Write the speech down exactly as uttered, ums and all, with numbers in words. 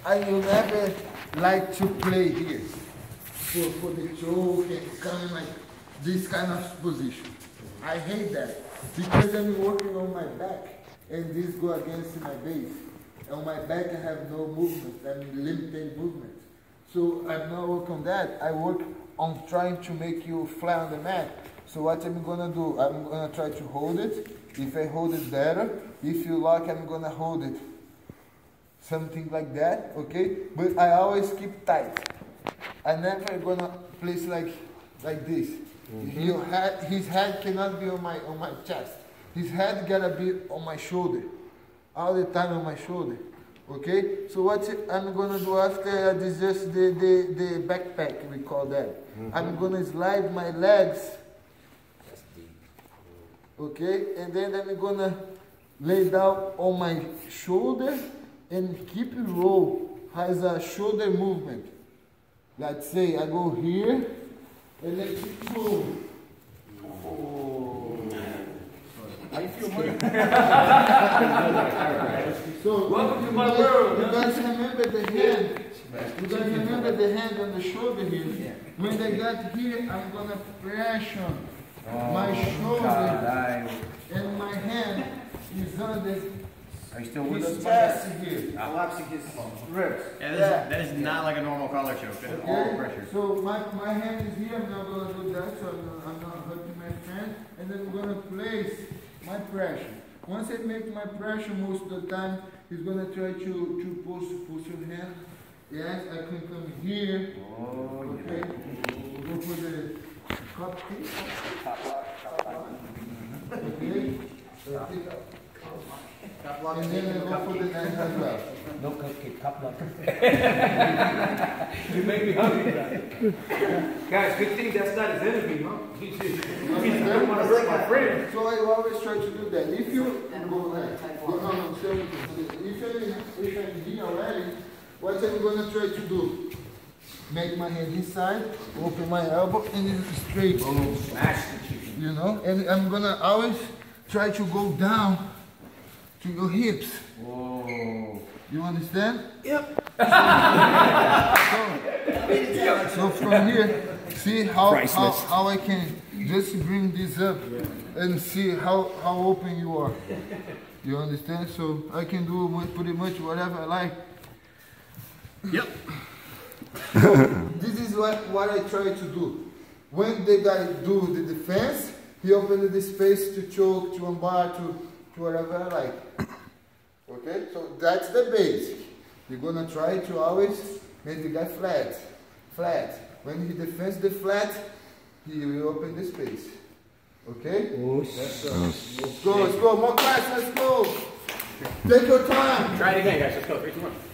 I will never like to play here for, for the choke and kind like this kind of position. I hate that because I'm working on my back and this go against my base. On my back I have no movement, I'm limited movement. So I'm not working on that. I work on trying to make you fly on the mat. So what I'm gonna do, I'm gonna try to hold it. If I hold it better, if you like, I'm gonna hold it. Something like that, okay? But I always keep tight. I never gonna place like like this. Mm-hmm. Your head, his head cannot be on my on my chest. His head gotta be on my shoulder. All the time on my shoulder. Okay? So what I'm gonna do after this is just the, the, the backpack, we call that. Mm-hmm. I'm gonna slide my legs. That's deep. Okay? And then I'm gonna lay down on my shoulder and keep it low as a shoulder movement. Let's say I go here and then keep going. Oh. I feel hurt. So welcome to my world. You guys remember the hand? You guys remember the hand on the shoulder here? When they got here, I'm gonna pressure oh, my shoulder God, and my hand is under. Are you still with his us? chest here. Collapsing his ribs. Yeah, that is, yeah. that is not like a normal collar choke. That's okay. all pressure. So my, my hand is here. I'm not gonna do that. So I'm not, I'm not hurting my friend. And then I'm gonna place my pressure. Once I make my pressure, most of the time, he's gonna try to to push push your hand. Yes, I can come here. Oh, okay. We'll go for the cupcake. Okay. Okay. And then I go for the neck as well. No cupcake, cup luck. You make me hungry. Guys, good thing that's not his enemy, huh? He doesn't want to hurt my friend. So I always try to do that. If you go like, no, no, no, so if you're if I'm here already, what I'm gonna try to do? Make my hand inside, open my elbow, and then straight. Oh, smash the chicken. You know, and I'm gonna always try to go down to your hips. Whoa. You understand? Yep. so, so from here, see how, how how I can just bring this up and see how, how open you are. You understand? So I can do pretty much whatever I like. Yep. So this is what, what I try to do. When the guy do the defense, he opened the space to choke, to unbar, to, to whatever I like. Okay? So that's the basic. You're gonna try to always make the guy flat. Flat. When he defends the flat, he will open the space. Okay? Let's go. Let's go, let's go. More class, let's go. Take your time. Try it again, guys. Let's go. Three, two, one.